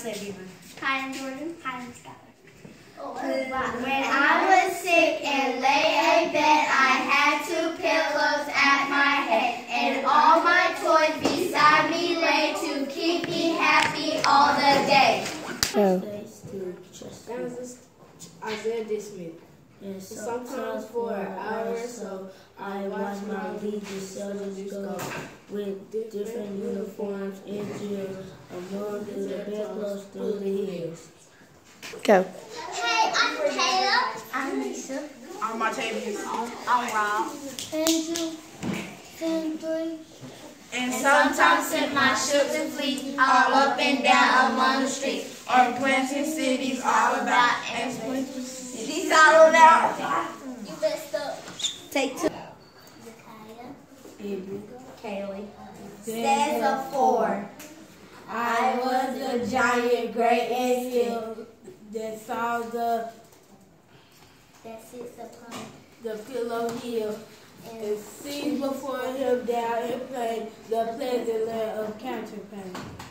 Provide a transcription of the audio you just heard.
said Beaver. Hi, I'm Jordan. Hi, I'm Skylar. When I was sick and lay in bed, I had 2 pillows at my head, and all my toys beside me lay to keep me happy all the day. That was Isaiah D. Smith. And sometimes for an hour or so, I watch my legion soldiers go with different uniforms and drills, among the bedclothes through the hills. Go. Hey, I'm Kayla. I'm Lisa. I'm Martavius. I'm Rob. Andrew. And sometimes sent my ships and fleets all up and down among the streets, Or planting cities all about and cities all about. You messed up. Take 2. Kaylee. Stanza 4. I was a giant, great and still, that saw That sits upon the pillow hill, and sees before him down and played the pleasant land of Counterpane.